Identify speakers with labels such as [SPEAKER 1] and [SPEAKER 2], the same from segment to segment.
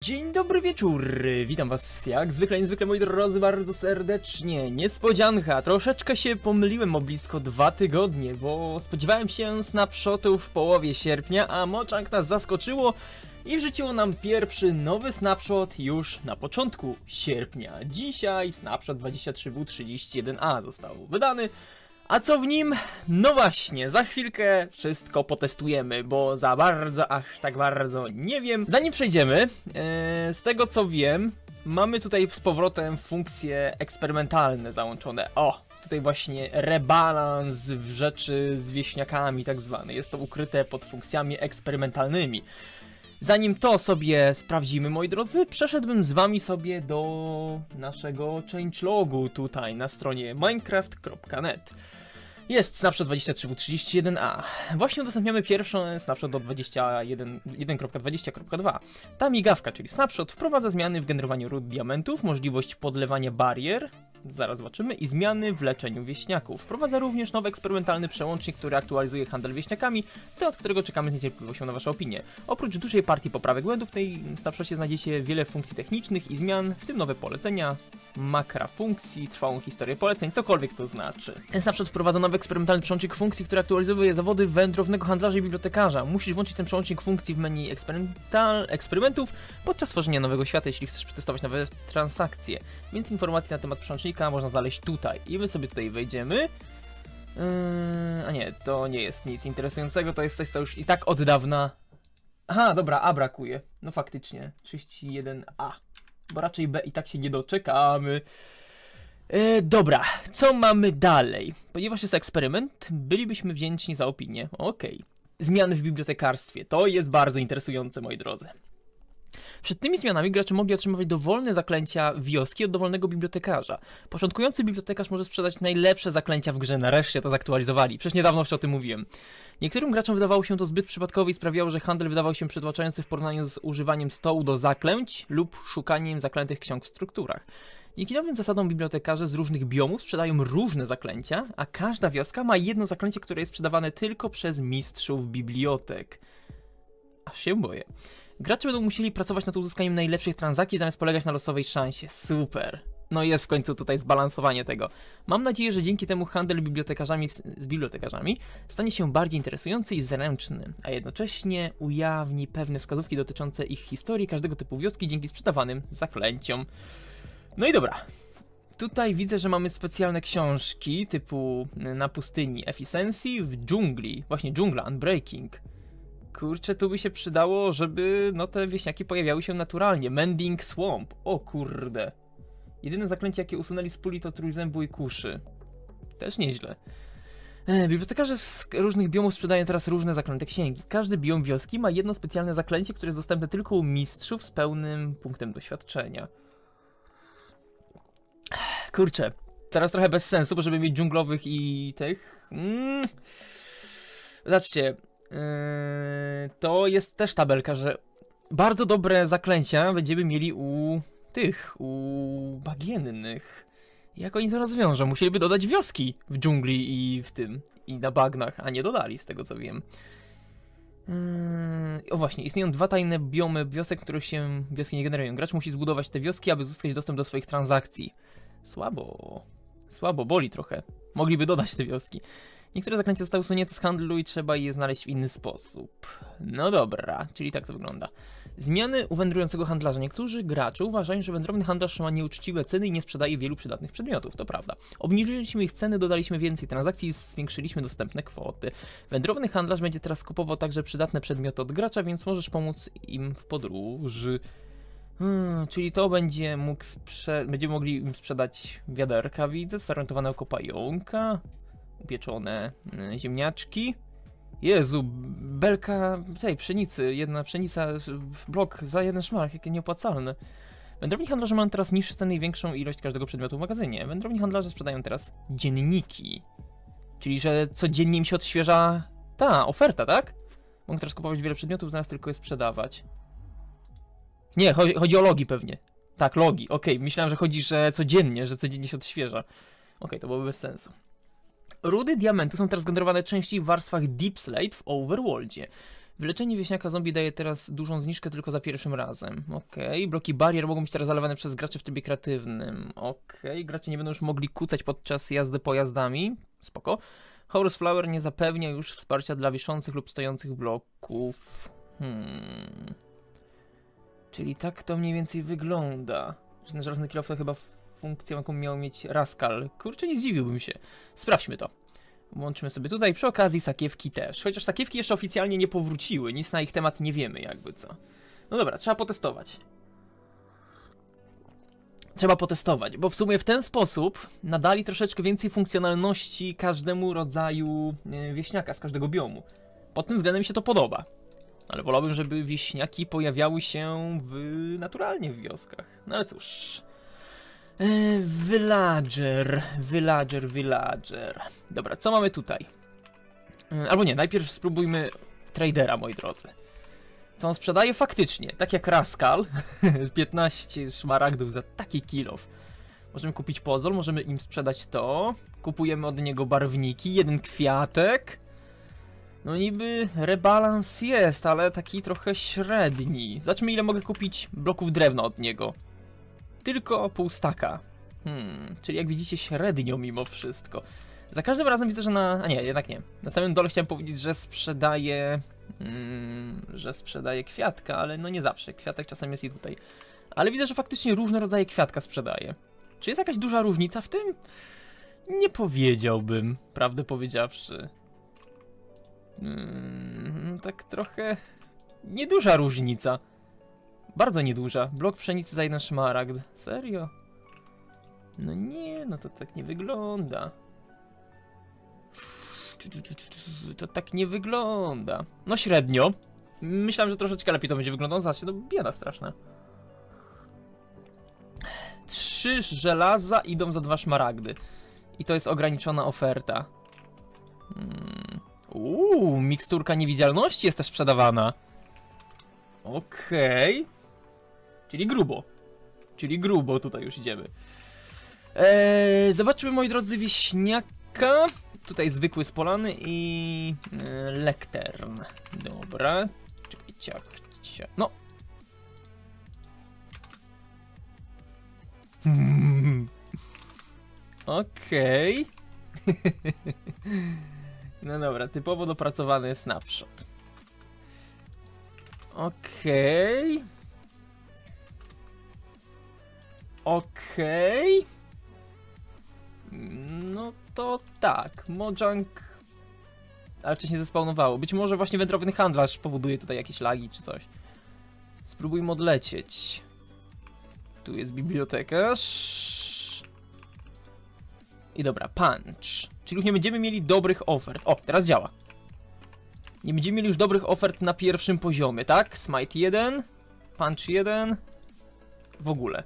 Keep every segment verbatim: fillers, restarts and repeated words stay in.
[SPEAKER 1] Dzień dobry wieczór, witam was jak zwykle, niezwykle moi drodzy bardzo serdecznie. Niespodzianka, troszeczkę się pomyliłem o blisko dwa tygodnie, bo spodziewałem się snapshotów w połowie sierpnia, a Mojang nas zaskoczyło i wrzuciło nam pierwszy nowy snapshot już na początku sierpnia. Dzisiaj snapshot dwadzieścia trzy W trzydzieści jeden A został wydany. A co w nim? No właśnie, za chwilkę wszystko potestujemy, bo za bardzo, aż tak bardzo nie wiem. Zanim przejdziemy, yy, z tego co wiem, mamy tutaj z powrotem funkcje eksperymentalne załączone. O, tutaj właśnie rebalans w rzeczy z wieśniakami tak zwane. Jest to ukryte pod funkcjami eksperymentalnymi. Zanim to sobie sprawdzimy, moi drodzy, przeszedłbym z wami sobie do naszego changelogu tutaj na stronie minecraft kropka net. Jest snapshot dwadzieścia trzy W trzydzieści jeden A. Właśnie udostępniamy pierwszy snapshot do dwadzieścia jeden kropka dwadzieścia kropka dwa. Ta migawka, czyli snapshot, wprowadza zmiany w generowaniu ród diamentów, możliwość podlewania barier, zaraz zobaczymy, i zmiany w leczeniu wieśniaków. Wprowadza również nowy eksperymentalny przełącznik, który aktualizuje handel wieśniakami, ten od którego czekamy z niecierpliwością na wasze opinie. Oprócz dużej partii poprawek błędów w tej snapshocie znajdziecie wiele funkcji technicznych i zmian, w tym nowe polecenia, makra funkcji, trwałą historię poleceń, cokolwiek to znaczy. Ten snapshot wprowadza nowy eksperymentalny przełącznik funkcji, który aktualizuje zawody wędrownego handlarza i bibliotekarza. Musisz włączyć ten przełącznik funkcji w menu eksperymental... eksperymentów podczas tworzenia nowego świata, jeśli chcesz przetestować nowe transakcje. Więc informacji na temat przełącznika można znaleźć tutaj. I my sobie tutaj wejdziemy. Yy, a nie, to nie jest nic interesującego, to jest coś, co już i tak od dawna... Aha, dobra, A brakuje. No faktycznie, trzydzieści jeden A. Bo raczej B i tak się nie doczekamy. E, dobra, co mamy dalej? Ponieważ jest eksperyment, bylibyśmy wdzięczni za opinię. Okej. Okay. Zmiany w bibliotekarstwie. To jest bardzo interesujące, moi drodzy. Przed tymi zmianami gracze mogli otrzymywać dowolne zaklęcia wioski od dowolnego bibliotekarza. Początkujący bibliotekarz może sprzedać najlepsze zaklęcia w grze. Nareszcie to zaktualizowali. Przecież niedawno jeszcze o tym mówiłem. Niektórym graczom wydawało się to zbyt przypadkowe i sprawiało, że handel wydawał się przytłaczający w porównaniu z używaniem stołu do zaklęć lub szukaniem zaklętych ksiąg w strukturach. Dzięki nowym zasadom bibliotekarze z różnych biomów sprzedają różne zaklęcia, a każda wioska ma jedno zaklęcie, które jest sprzedawane tylko przez mistrzów bibliotek. Aż się boję. Gracze będą musieli pracować nad uzyskaniem najlepszych transakcji zamiast polegać na losowej szansie. Super. No jest w końcu tutaj zbalansowanie tego. Mam nadzieję, że dzięki temu handel bibliotekarzami z, z bibliotekarzami stanie się bardziej interesujący i zręczny, a jednocześnie ujawni pewne wskazówki dotyczące ich historii każdego typu wioski dzięki sprzedawanym zaklęciom. No i dobra. Tutaj widzę, że mamy specjalne książki typu na pustyni Efficiency, w dżungli, właśnie dżungla, Unbreaking. Kurczę, tu by się przydało, żeby no te wieśniaki pojawiały się naturalnie. Mending Swamp. O kurde. Jedyne zaklęcie, jakie usunęli z puli, to trójzębu i kuszy. Też nieźle. E, bibliotekarze z różnych biomów sprzedają teraz różne zaklęte księgi. Każdy biom wioski ma jedno specjalne zaklęcie, które jest dostępne tylko u mistrzów z pełnym punktem doświadczenia. Kurczę. Teraz trochę bez sensu, bo żeby mieć dżunglowych i tych... Mm. Zobaczcie. Yy, to jest też tabelka, że bardzo dobre zaklęcia będziemy mieli u tych, u bagiennych. Jak oni to rozwiążą? Musieliby dodać wioski w dżungli i w tym, i na bagnach, a nie dodali z tego co wiem. Yy, o właśnie, istnieją dwa tajne biomy wiosek, których się wioski nie generują. Gracz musi zbudować te wioski, aby uzyskać dostęp do swoich transakcji. Słabo, słabo, boli trochę. Mogliby dodać te wioski. Niektóre zaklęcia zostały usunięte z handlu i trzeba je znaleźć w inny sposób. No dobra, czyli tak to wygląda. Zmiany u wędrującego handlarza. Niektórzy gracze uważają, że wędrowny handlarz ma nieuczciwe ceny i nie sprzedaje wielu przydatnych przedmiotów. To prawda. Obniżyliśmy ich ceny, dodaliśmy więcej transakcji i zwiększyliśmy dostępne kwoty. Wędrowny handlarz będzie teraz kupował także przydatne przedmioty od gracza, więc możesz pomóc im w podróży. Hmm, czyli to będzie mógł sprze będziemy mogli im sprzedać wiaderka, widzę, sfermentowanego pająka. Upieczone y, ziemniaczki. Jezu, belka tej pszenicy, jedna pszenica, blok za jeden szmaragd, jakie nieopłacalne. Wędrowni handlarze mają teraz niższe ceny i większą ilość każdego przedmiotu w magazynie. Wędrowni handlarze sprzedają teraz dzienniki. Czyli, że codziennie im się odświeża ta oferta, tak? Mogę teraz kupować wiele przedmiotów, zamiast tylko je sprzedawać. Nie, chodzi, chodzi o logi pewnie. Tak, logi, okej, okay. Myślałem, że chodzi, że codziennie, że codziennie się odświeża. Okej, okay, to byłoby bez sensu. Rudy diamentu są teraz generowane częściej w warstwach Deep Slate w Overworldzie. Wyleczenie wieśniaka zombie daje teraz dużą zniżkę tylko za pierwszym razem. Okej, okay. Bloki barier mogą być teraz zalewane przez graczy w trybie kreatywnym. Okej, okay. Gracze nie będą już mogli kucać podczas jazdy pojazdami. Spoko. Horus Flower nie zapewnia już wsparcia dla wiszących lub stojących bloków. Hmm. Czyli tak to mniej więcej wygląda. Że ten żelazny kilof to chyba funkcję, jaką miał mieć Rascal. Kurczę, nie zdziwiłbym się. Sprawdźmy to. Włączymy sobie tutaj, przy okazji sakiewki też. Chociaż sakiewki jeszcze oficjalnie nie powróciły, nic na ich temat nie wiemy jakby co. No dobra, trzeba potestować. Trzeba potestować, bo w sumie w ten sposób nadali troszeczkę więcej funkcjonalności każdemu rodzaju wieśniaka z każdego biomu. Pod tym względem mi się to podoba. Ale wolałbym, żeby wieśniaki pojawiały się w... naturalnie w wioskach. No ale cóż... Eee, villager, villager, villager. Dobra, co mamy tutaj? Eee, albo nie, najpierw spróbujmy tradera, moi drodzy. Co on sprzedaje? Faktycznie, tak jak Rascal, piętnaście szmaragdów za taki kilof. Możemy kupić pozol, możemy im sprzedać to. Kupujemy od niego barwniki, jeden kwiatek. No niby rebalans jest, ale taki trochę średni. Zobaczmy, ile mogę kupić bloków drewna od niego. Tylko pół staka. Hmm, czyli jak widzicie średnio mimo wszystko. Za każdym razem widzę, że na... a nie, jednak nie. Na samym dole chciałem powiedzieć, że sprzedaje... Hmm, że sprzedaje kwiatka, ale no nie zawsze. Kwiatek czasem jest i tutaj. Ale widzę, że faktycznie różne rodzaje kwiatka sprzedaje. Czy jest jakaś duża różnica w tym? Nie powiedziałbym, prawdę powiedziawszy. Hmm, tak trochę... nieduża różnica. Bardzo nieduża. Blok pszenicy za jeden szmaragd. Serio? No nie, no to tak nie wygląda. To tak nie wygląda. No średnio. Myślałem, że troszeczkę lepiej to będzie wyglądało. Zobaczcie, to bieda straszna. Trzy żelaza idą za dwa szmaragdy. I to jest ograniczona oferta. Hmm. Uuu, miksturka niewidzialności jest też sprzedawana. Okej. Okay. Czyli grubo. Czyli grubo tutaj już idziemy. Eee, zobaczmy, moi drodzy, wieśniaka. Tutaj zwykły z polany i... E, lektern. Dobra. Czekaj, ciach, ciach. No. Hmm. Okej. Okay. No dobra, typowo dopracowany snapshot. Okej. Okay. Okej. Okay. No to tak, Mojang... ale wcześniej zespawnowało. Być może właśnie wędrowny handlarz powoduje tutaj jakieś lagi czy coś. Spróbujmy odlecieć. Tu jest bibliotekarz. I dobra, punch. Czyli już nie będziemy mieli dobrych ofert. O, teraz działa. Nie będziemy mieli już dobrych ofert na pierwszym poziomie, tak? Smite jeden, punch jeden. W ogóle.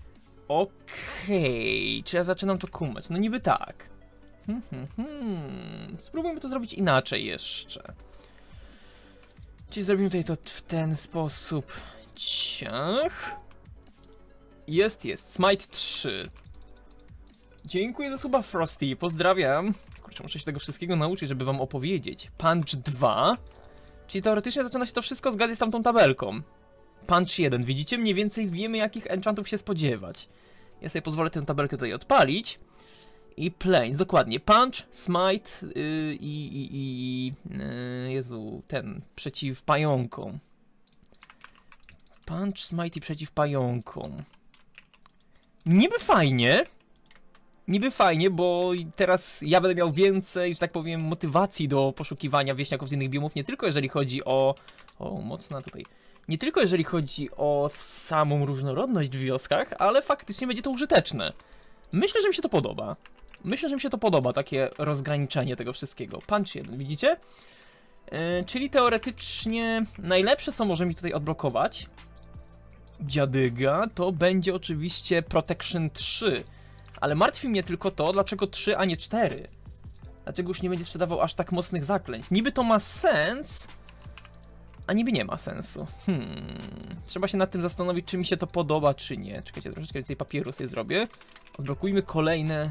[SPEAKER 1] Okej, okay. Czy ja zaczynam to kumać? No niby tak. Hmm, hmm, hmm. Spróbujmy to zrobić inaczej jeszcze. Czyli zrobimy tutaj to w ten sposób. Ciach. Jest, jest. Smite trzy. Dziękuję za suba, Frosty. Pozdrawiam. Kurczę, muszę się tego wszystkiego nauczyć, żeby wam opowiedzieć. Punch dwa. Czyli teoretycznie zaczyna się to wszystko zgadzać z tamtą tabelką. Punch jeden. Widzicie? Mniej więcej wiemy, jakich enchantów się spodziewać. Ja sobie pozwolę tę tabelkę tutaj odpalić. I Plains, dokładnie. Punch, Smite yy, i... i, i yy, Jezu, ten, przeciw pająkom. Punch, Smite i przeciw pająkom. Niby fajnie. Niby fajnie, bo teraz ja będę miał więcej, że tak powiem, motywacji do poszukiwania wieśniaków z innych biomów. Nie tylko jeżeli chodzi o... O, mocna tutaj... Nie tylko jeżeli chodzi o samą różnorodność w wioskach, ale faktycznie będzie to użyteczne. Myślę, że mi się to podoba. Myślę, że mi się to podoba, takie rozgraniczenie tego wszystkiego. Punch jeden, widzicie? Yy, czyli teoretycznie najlepsze, co może mi tutaj odblokować dziadyga, to będzie oczywiście Protection trzy. Ale martwi mnie tylko to, dlaczego trzy, a nie cztery. Dlaczego już nie będzie sprzedawał aż tak mocnych zaklęć. Niby to ma sens... A niby nie ma sensu. Hmm. Trzeba się nad tym zastanowić, czy mi się to podoba, czy nie. Czekajcie, troszeczkę więcej papieru sobie zrobię. Odblokujmy kolejne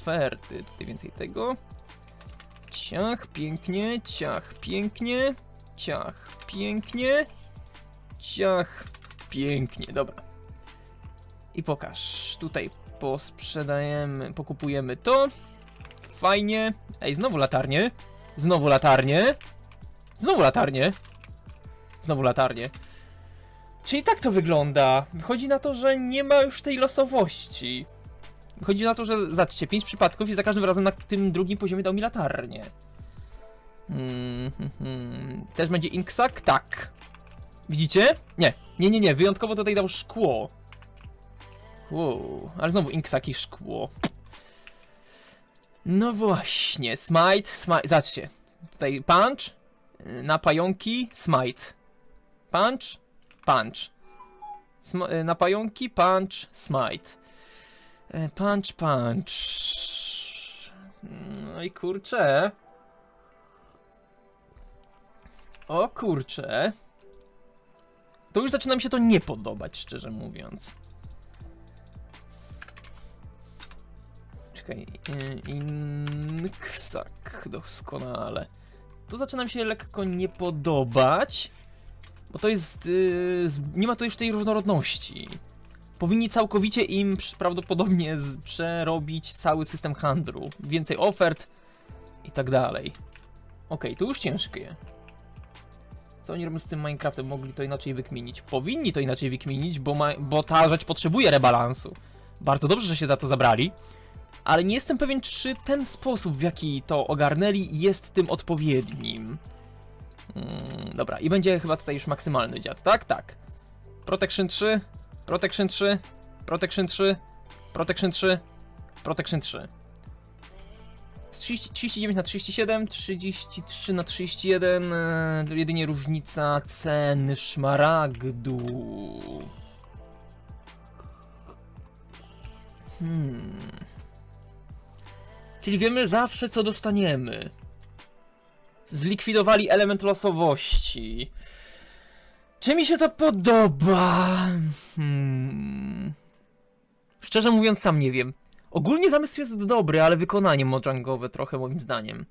[SPEAKER 1] oferty. Tutaj więcej tego. Ciach, pięknie, ciach, pięknie. Ciach, pięknie. Ciach, pięknie, dobra. I pokaż, tutaj posprzedajemy, pokupujemy to. Fajnie. Ej, znowu latarnie. Znowu latarnie. Znowu latarnie. Znowu latarnie. Czyli tak to wygląda. Wychodzi na to, że nie ma już tej losowości. Wychodzi na to, że zobaczcie, pięć przypadków i za każdym razem na tym drugim poziomie dał mi latarnię. Hmm, hmm, hmm. Też będzie inksak? Tak. Widzicie? Nie. Nie, nie, nie. Wyjątkowo tutaj dał szkło. Wow. Ale znowu inksak i szkło. No właśnie. Smite. Smite. Zobaczcie. Tutaj punch. Na pająki. Smite. Punch. Punch. Sm na pająki. Punch. Smite. Punch, punch. No i kurczę. O kurczę. To już zaczyna mi się to nie podobać, szczerze mówiąc. Czekaj. Inksak. Doskonale. To zaczyna mi się lekko nie podobać. Bo to jest... Yy, nie ma tu już tej różnorodności. Powinni całkowicie im prawdopodobnie przerobić cały system handlu. Więcej ofert i tak dalej. Okej, okay, to już ciężkie. Co oni robią z tym Minecraftem? Mogli to inaczej wykminić. Powinni to inaczej wykminić, bo, ma, bo ta rzecz potrzebuje rebalansu. Bardzo dobrze, że się za to zabrali. Ale nie jestem pewien, czy ten sposób, w jaki to ogarnęli, jest tym odpowiednim. Hmm, dobra, i będzie chyba tutaj już maksymalny dziad, tak? Tak. Protection trzy, Protection trzy, Protection trzy, Protection trzy, Protection trzy. trzydzieści dziewięć na trzydzieści siedem, trzydzieści trzy na trzydzieści jeden, yy, jedynie różnica ceny szmaragdu. Hmm. Czyli wiemy zawsze, co dostaniemy. Zlikwidowali element losowości. Czy mi się to podoba? Hmm. Szczerze mówiąc, sam nie wiem. Ogólnie zamysł jest dobry, ale wykonanie mojangowe trochę moim zdaniem.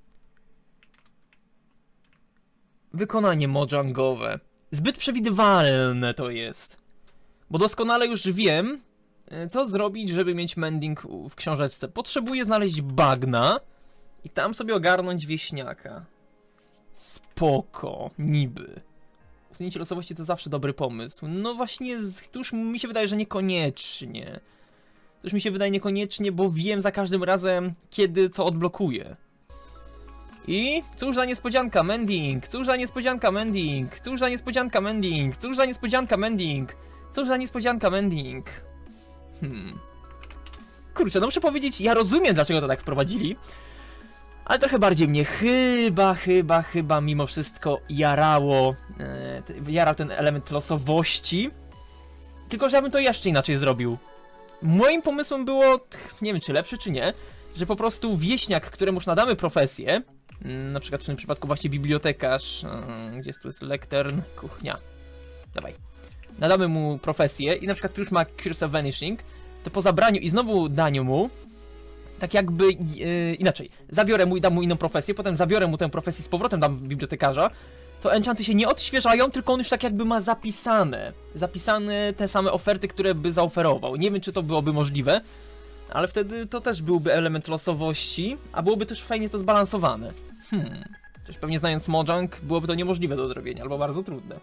[SPEAKER 1] Wykonanie mojangowe. Zbyt przewidywalne to jest. Bo doskonale już wiem, co zrobić, żeby mieć mending w książeczce. Potrzebuję znaleźć bagna i tam sobie ogarnąć wieśniaka. Spoko, niby. Usunięcie losowości to zawsze dobry pomysł. No właśnie, to już mi się wydaje, że niekoniecznie. To już mi się wydaje niekoniecznie, bo wiem za każdym razem, kiedy co odblokuję. I cóż za niespodzianka, mending. Cóż za niespodzianka, mending. Cóż za niespodzianka, mending. Cóż za niespodzianka, mending. Cóż za niespodzianka, mending. Hmm. Kurczę, no muszę powiedzieć, ja rozumiem, dlaczego to tak wprowadzili. Ale trochę bardziej mnie chyba, chyba, chyba mimo wszystko jarało, e, jarał ten element losowości. Tylko, że ja bym to jeszcze inaczej zrobił. Moim pomysłem było, nie wiem czy lepszy czy nie, że po prostu wieśniak, któremu już nadamy profesję, na przykład w tym przypadku właśnie bibliotekarz, e, gdzie tu jest lektern, kuchnia, dawaj. Nadamy mu profesję i na przykład tu już ma Curse of Vanishing, to po zabraniu i znowu daniu mu, tak jakby yy, inaczej, zabiorę mu i dam mu inną profesję, potem zabiorę mu tę profesję z powrotem, dam bibliotekarza, to enchanty się nie odświeżają, tylko on już tak jakby ma zapisane, zapisane te same oferty, które by zaoferował. Nie wiem, czy to byłoby możliwe, ale wtedy to też byłby element losowości, a byłoby też fajnie to zbalansowane. Hmm, też pewnie znając Mojang, byłoby to niemożliwe do zrobienia, albo bardzo trudne.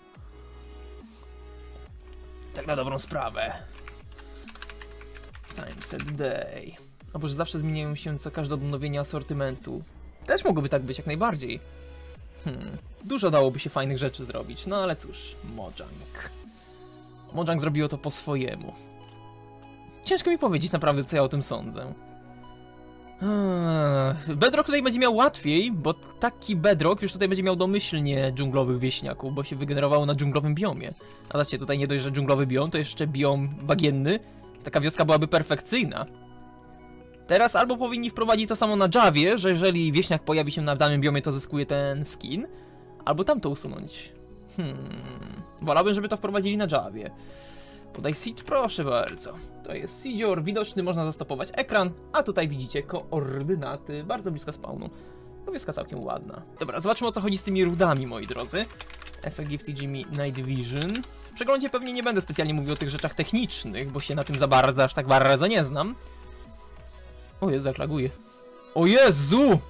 [SPEAKER 1] Tak na dobrą sprawę. Times a day. A bo że zawsze zmieniają się co każde odnowienie asortymentu. Też mogłoby tak być jak najbardziej. Hmm. Dużo dałoby się fajnych rzeczy zrobić, no ale cóż, Mojang. Mojang zrobiło to po swojemu. Ciężko mi powiedzieć naprawdę, co ja o tym sądzę. Eee, Bedrock tutaj będzie miał łatwiej, bo taki Bedrock już tutaj będzie miał domyślnie dżunglowych wieśniaków, bo się wygenerowało na dżunglowym biomie. A zobaczcie, tutaj nie dość, że dżunglowy biom, to jeszcze biom bagienny. Taka wioska byłaby perfekcyjna. Teraz albo powinni wprowadzić to samo na Javie, że jeżeli wieśniak pojawi się na danym biomie, to zyskuje ten skin. Albo tam to usunąć. Hmm. Wolałbym, żeby to wprowadzili na Javie. Podaj seed, proszę bardzo. To jest seedior, widoczny, można zastopować ekran, a tutaj widzicie koordynaty, bardzo blisko spawnu. Powieska całkiem ładna. Dobra, zobaczmy o co chodzi z tymi rudami, moi drodzy. Effect Gifty Jimmy Night Vision. W przeglądzie pewnie nie będę specjalnie mówił o tych rzeczach technicznych, bo się na tym za bardzo, aż tak bardzo nie znam. O Jezu, jak laguje. O Jezu!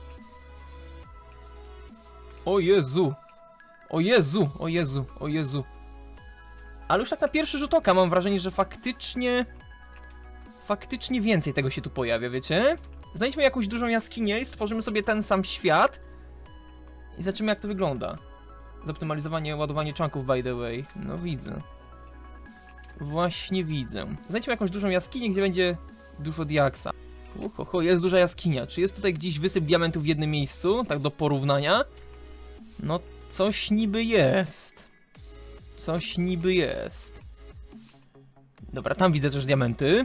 [SPEAKER 1] O Jezu! O Jezu! O Jezu! O Jezu! Ale już tak na pierwszy rzut oka mam wrażenie, że faktycznie... Faktycznie więcej tego się tu pojawia, wiecie? Znajdźmy jakąś dużą jaskinię i stworzymy sobie ten sam świat. I zobaczymy, jak to wygląda. Zoptymalizowanie, ładowanie chunków, by the way. No widzę. Właśnie widzę. Znajdźmy jakąś dużą jaskinię, gdzie będzie dużo diaksa. Uhoho, jest duża jaskinia. Czy jest tutaj gdzieś wysyp diamentów w jednym miejscu? Tak do porównania? No coś niby jest. Coś niby jest. Dobra, tam widzę też diamenty.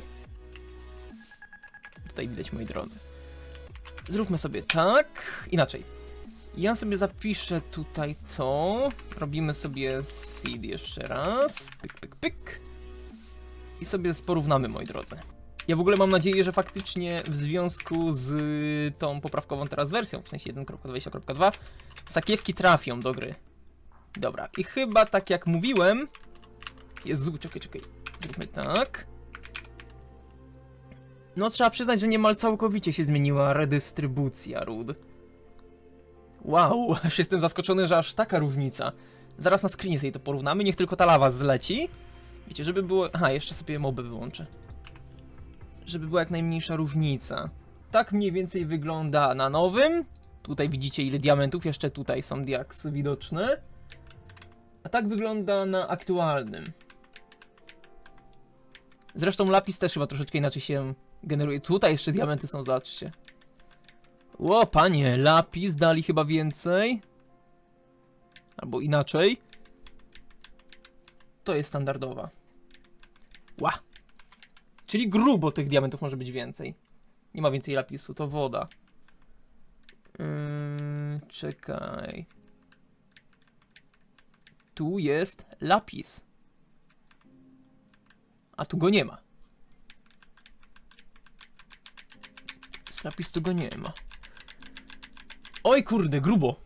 [SPEAKER 1] Tutaj widać, moi drodzy. Zróbmy sobie tak. Inaczej. Ja sobie zapiszę tutaj to. Robimy sobie seed jeszcze raz. Pyk, pyk, pyk. I sobie porównamy, moi drodzy. Ja w ogóle mam nadzieję, że faktycznie w związku z tą poprawkową teraz wersją, w sensie jeden kropka dwadzieścia kropka dwa, sakiewki trafią do gry. Dobra, i chyba tak jak mówiłem... Jezu, czekaj, czekaj. Zróbmy tak. No trzeba przyznać, że niemal całkowicie się zmieniła redystrybucja ród. Wow, aż jestem zaskoczony, że aż taka różnica. Zaraz na screenie sobie to porównamy, niech tylko ta lawa zleci. Wiecie, żeby było... Aha, jeszcze sobie moby wyłączę. Żeby była jak najmniejsza różnica. Tak mniej więcej wygląda na nowym. Tutaj widzicie, ile diamentów, jeszcze tutaj są diaksy widoczne. A tak wygląda na aktualnym. Zresztą lapis też chyba troszeczkę inaczej się generuje. Tutaj jeszcze diamenty są, zobaczcie. Ło, panie, lapis dali chyba więcej. Albo inaczej. To jest standardowa. Ła. Czyli grubo tych diamentów może być więcej. Nie ma więcej lapisu, to woda. Yy, czekaj. Tu jest lapis. A tu go nie ma. Z lapis tu go nie ma. Oj kurde, grubo.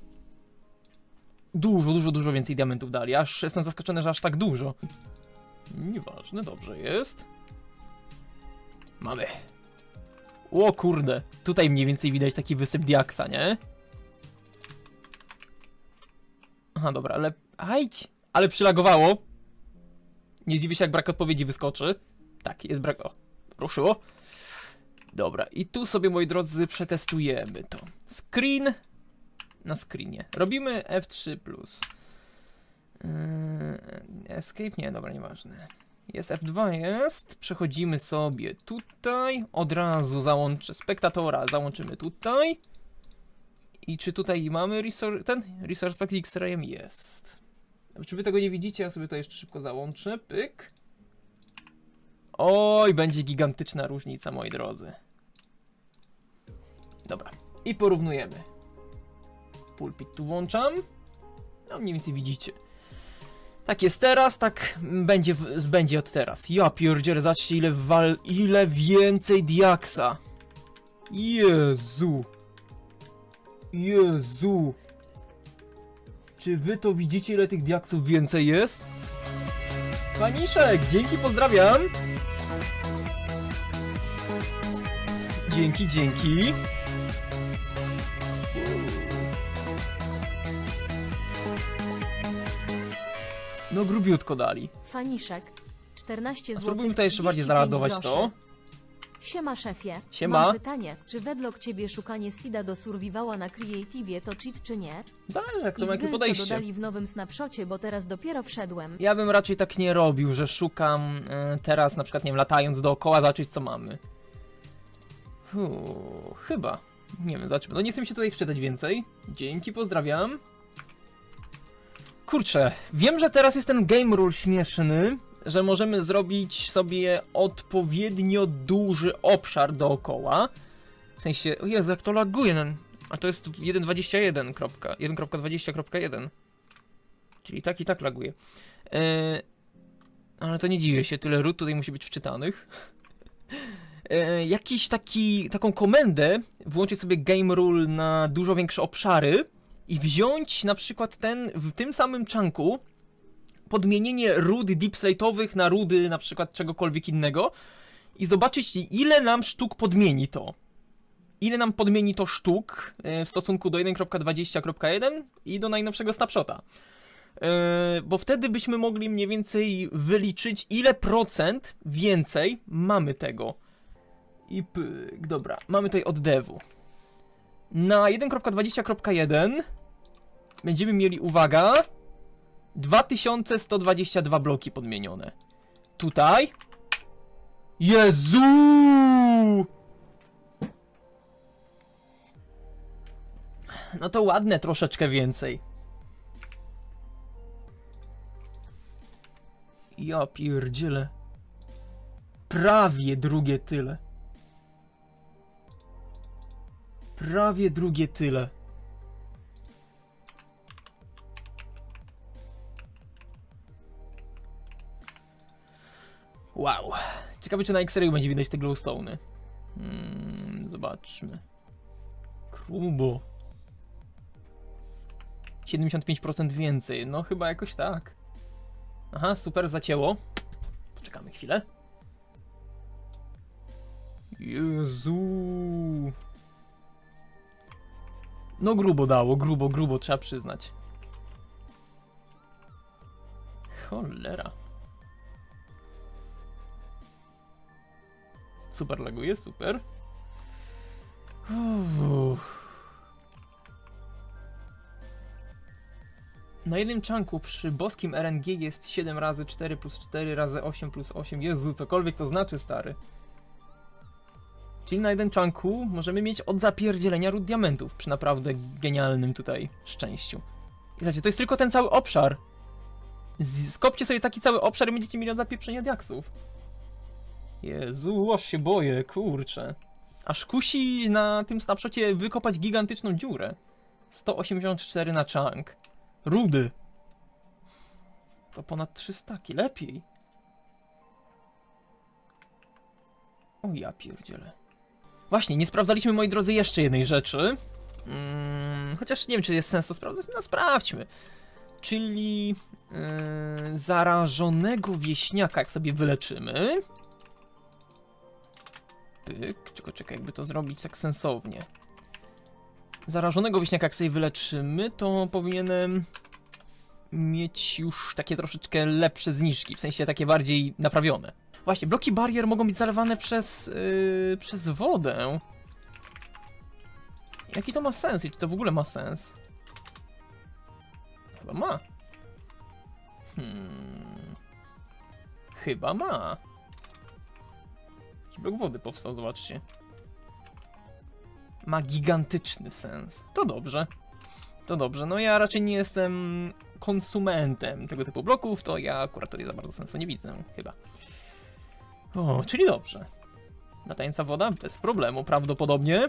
[SPEAKER 1] Dużo, dużo, dużo więcej diamentów dali. Aż jestem zaskoczony, że aż tak dużo. Nieważne, dobrze jest. Mamy. O kurde, tutaj mniej więcej widać taki wysyp diaksa, nie? Aha, dobra, ale... Ajdź! Ale przylagowało. Nie zdziwię się, jak brak odpowiedzi wyskoczy. Tak, jest brak... O, ruszyło. Dobra, i tu sobie, moi drodzy, przetestujemy to. Screen na screenie. Robimy F trzy plus. Yy, escape? Nie, dobra, nieważne. Jest F dwa, jest. Przechodzimy sobie tutaj. Od razu załączę spektatora. Załączymy tutaj. I czy tutaj mamy resource, ten Resource Pack X-Rayem? Jest. Czy wy tego nie widzicie? Ja sobie to jeszcze szybko załączę. Pyk. Oj, będzie gigantyczna różnica, moi drodzy. Dobra. I porównujemy. Pulpit tu włączam. No mniej więcej widzicie. Tak jest teraz, tak będzie, w, będzie od teraz. Ja pierdzielę, zobaczcie ile wal, ile więcej diaksa. Jezu. Jezu. Czy wy to widzicie, ile tych diaksów więcej jest? Paniszek, dzięki, pozdrawiam. Dzięki, dzięki. No grubiutko dali.
[SPEAKER 2] Faniszek, czternaście złotych.
[SPEAKER 1] Spróbujmy tutaj jeszcze bardziej zaradować to.
[SPEAKER 2] Siema szefie.
[SPEAKER 1] Siema.
[SPEAKER 2] Mam pytanie, czy według ciebie szukanie seeda do survivała na Creative to cheat czy nie?
[SPEAKER 1] Zależy, jak to
[SPEAKER 2] I
[SPEAKER 1] ma jakie
[SPEAKER 2] gry, co
[SPEAKER 1] podejście.
[SPEAKER 2] dodali w nowym snapshocie, bo teraz dopiero wszedłem.
[SPEAKER 1] Ja bym raczej tak nie robił, że szukam y, teraz na przykład, nie wiem, latając dookoła, zobaczyć co mamy. Uu, chyba. Nie wiem, zobaczymy. No nie chcę mi się tutaj wczytać więcej. Dzięki, pozdrawiam. Kurczę, wiem, że teraz jest ten game rule śmieszny, że możemy zrobić sobie odpowiednio duży obszar dookoła. W sensie, o Jezu, jak to laguje, no. A to jest jeden dwadzieścia jeden, jeden dwadzieścia jeden. Czyli tak i tak laguje. Yy, ale to nie dziwię się, tyle ród tutaj musi być wczytanych. e, jakiś taki, taką komendę, włączyć sobie game rule na dużo większe obszary i wziąć na przykład ten, w tym samym chunku, podmienienie rud deepslate'owych na rudy na przykład czegokolwiek innego i zobaczyć, ile nam sztuk podmieni to. Ile nam podmieni to sztuk w stosunku do jeden kropka dwadzieścia kropka jeden i do najnowszego snapshota. Yy, bo wtedy byśmy mogli mniej więcej wyliczyć, ile procent więcej mamy tego. I pyk, dobra, mamy tutaj od devu. Na jeden kropka dwadzieścia kropka jeden będziemy mieli, uwaga, dwa tysiące sto dwadzieścia dwa bloki podmienione. Tutaj. Jezu! No to ładne, troszeczkę więcej. Ja pierdzielę. Prawie drugie tyle. Prawie drugie tyle. Wow. Ciekawe, czy na X-rayu będzie widać te glowstone'y. Hmm, zobaczmy. Grubo. siedemdziesiąt pięć procent więcej. No chyba jakoś tak. Aha, super, zacięło. Poczekamy chwilę. Jezu. No grubo dało, grubo, grubo, trzeba przyznać. Cholera. Super laguje, super. Uff. Na jednym chunku przy boskim R N G jest siedem razy cztery plus cztery razy osiem plus osiem. Jezu, cokolwiek to znaczy, stary. Czyli na jednym chunku możemy mieć od zapierdzielenia ród diamentów przy naprawdę genialnym tutaj szczęściu. I zobaczcie, to jest tylko ten cały obszar. Skopcie sobie taki cały obszar i będziecie mieli od zapieprzenia diaksów. Jezu, aż się boję, kurczę. Aż kusi na tym snapshocie wykopać gigantyczną dziurę. sto osiemdziesiąt cztery na chunk. Rudy. To ponad trzysta, lepiej. O ja pierdzielę. Właśnie, nie sprawdzaliśmy, moi drodzy, jeszcze jednej rzeczy. Hmm, chociaż nie wiem, czy jest sens to sprawdzać. No sprawdźmy. Czyli yy, zarażonego wieśniaka, jak sobie wyleczymy. Pyk, czekaj, czekaj, jakby to zrobić tak sensownie. Zarażonego wieśniaka, jak sobie wyleczymy, to powinienem mieć już takie troszeczkę lepsze zniżki, w sensie takie bardziej naprawione. Właśnie, bloki barier mogą być zalewane przez, yy, przez wodę. Jaki to ma sens? I czy to w ogóle ma sens? Chyba ma. Hmm. Chyba ma. Blok wody powstał, zobaczcie. Ma gigantyczny sens. To dobrze. To dobrze. No ja raczej nie jestem konsumentem tego typu bloków, to ja akurat tutaj za bardzo sensu nie widzę, chyba. O, czyli dobrze. Latająca woda? Bez problemu, prawdopodobnie.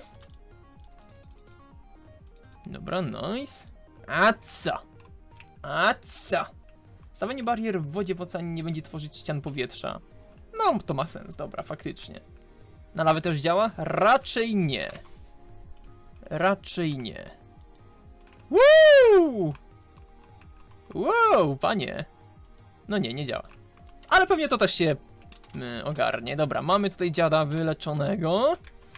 [SPEAKER 1] Dobra, nice. A co? A co? Stawianie barier w wodzie w oceanie nie będzie tworzyć ścian powietrza. No, to ma sens, dobra, faktycznie. Na lawę też działa? Raczej nie. Raczej nie. Woo! Wow, panie. No nie, nie działa. Ale pewnie to też się y, ogarnie. Dobra, mamy tutaj dziada wyleczonego.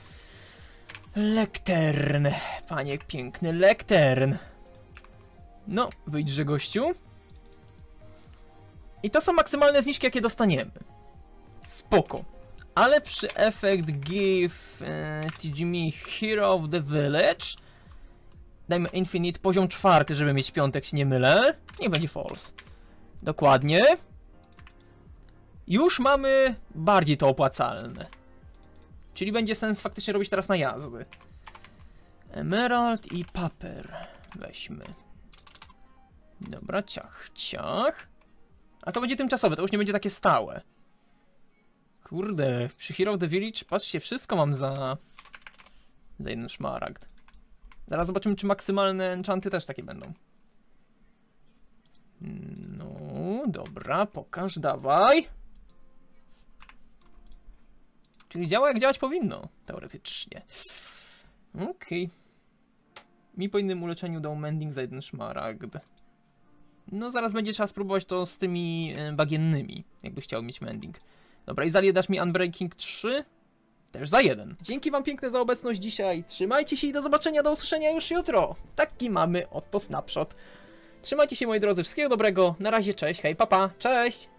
[SPEAKER 1] Lektern. Panie piękny, lektern. No, wyjdźże, gościu. I to są maksymalne zniżki, jakie dostaniemy. Spoko. Ale przy efekt give e, T G M Hero of the Village dajmy Infinite poziom czwarty, żeby mieć piątek, się nie mylę. Niech będzie false. Dokładnie. Już mamy bardziej to opłacalne. Czyli będzie sens faktycznie robić teraz na jazdy. Emerald i paper. Weźmy. Dobra, ciach, ciach. A to będzie tymczasowe, to już nie będzie takie stałe. Kurde, przy Hero of the Village, patrzcie, wszystko mam za... za jeden szmaragd. Zaraz zobaczymy, czy maksymalne enchanty też takie będą. No, dobra, pokaż, dawaj. Czyli działa jak działać powinno, teoretycznie. Okej. Okay. Mi po innym uleczeniu dał mending za jeden szmaragd. No zaraz będzie trzeba spróbować to z tymi bagiennymi, jakby chciał mieć mending. Dobra, i Zalię dasz mi Unbreaking trzy? Też za jeden. Dzięki wam piękne za obecność dzisiaj. Trzymajcie się i do zobaczenia, do usłyszenia już jutro. Taki mamy oto snapshot. Trzymajcie się moi drodzy, wszystkiego dobrego. Na razie, cześć, hej, papa, cześć!